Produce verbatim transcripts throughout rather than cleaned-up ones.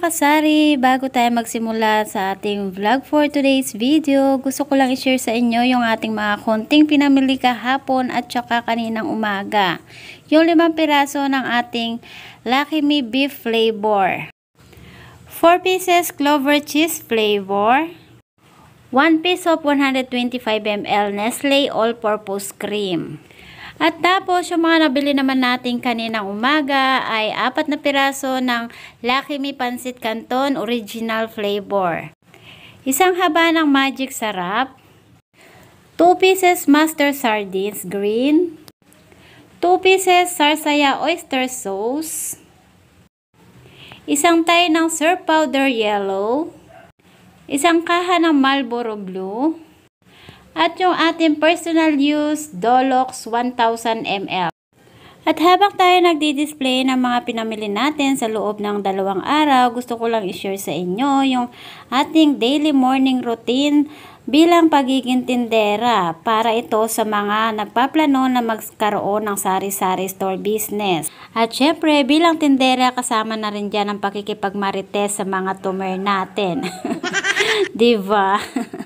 kasari, bago tayo magsimula sa ating vlog for today's video, gusto ko lang i-share sa inyo yung ating mga konting pinamili kahapon at saka kaninang umaga. Yung limang piraso ng ating Lucky Me beef flavor, four pieces clover cheese flavor, one piece of one hundred twenty-five milliliters Nestle all-purpose cream. At tapos, yung mga nabili naman natin kaninang umaga ay apat na piraso ng Lucky Me Pancit Canton Original Flavor. Isang haba ng Magic Sarap. two pieces Master Sardines Green. two pieces Sarsaya Oyster Sauce. Isang tay ng Surf Powder Yellow. Isang kaha ng Marlboro Blue. At yung ating personal use Dolox one thousand milliliters. At habang tayo nagdi-display ng mga pinamili natin sa loob ng dalawang araw, gusto ko lang i-share sa inyo yung ating daily morning routine bilang pagiging tindera para ito sa mga nagpaplano na magkaroon ng sari-sari store business. At syempre, bilang tindera kasama na rin dyan ang pakikipagmarites sa mga tumer natin. Diba?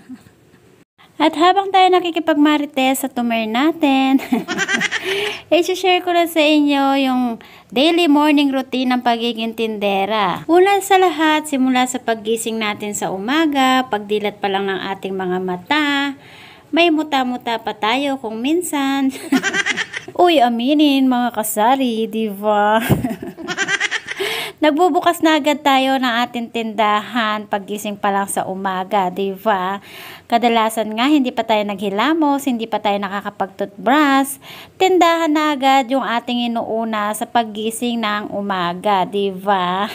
At habang tayo nakikipagmarites sa tumer natin, i-share ko na sa inyo yung daily morning routine ng pagiging tindera. Una sa lahat, simula sa paggising natin sa umaga, pagdilat pa lang ng ating mga mata, may muta-muta pa tayo kung minsan. Uy, aminin mga kasari, diba? Nagbubukas na agad tayo ng ating tindahan paggising pa lang sa umaga, diba? Kadalasan nga hindi pa tayo naghilamos, hindi pa tayo nakakapag-toothbrush, tindahan na agad yung ating inuuna sa paggising ng umaga, diba?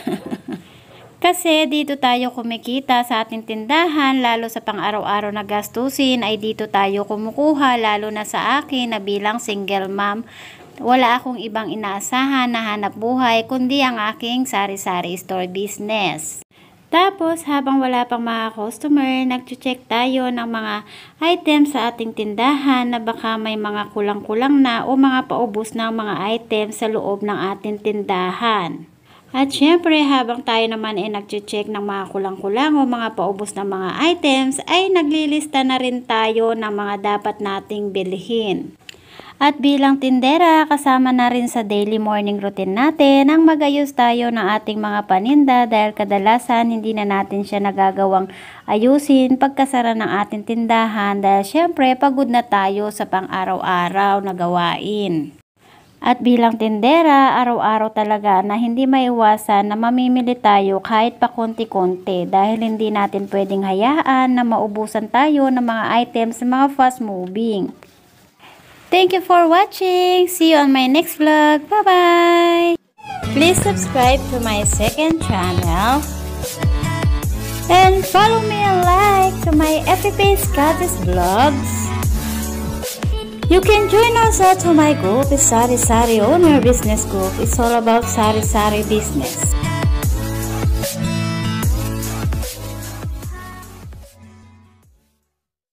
Kasi dito tayo kumikita sa ating tindahan, lalo sa pang-araw-araw na gastusin ay dito tayo kumukuha, lalo na sa akin na bilang single mom. Wala akong ibang inaasahan na hanap buhay kundi ang aking sari-sari store business. Tapos habang wala pang mga customer, nag-check tayo ng mga items sa ating tindahan na baka may mga kulang-kulang na o mga paubos na mga items sa loob ng ating tindahan. At syempre habang tayo naman ay nag-check ng mga kulang-kulang o mga paubos na mga items, ay naglilista na rin tayo ng mga dapat nating bilhin. At bilang tindera, kasama na rin sa daily morning routine natin ang magayos tayo ng ating mga paninda dahil kadalasan hindi na natin siya nagagawang ayusin pagkasara ng ating tindahan dahil syempre pagod na tayo sa pang-araw-araw na gawain. At bilang tindera, araw-araw talaga na hindi maiwasan na mamimili tayo kahit pa konti-konti dahil hindi natin pwedeng hayaan na maubusan tayo ng mga items sa mga fast moving. Thank you for watching. See you on my next vlog. Bye-bye. Please subscribe to my second channel. And follow me and like to my F B page Katis Vlogs. You can join also to my group, Sari Sari Owner Business Group. It's all about Sari Sari business.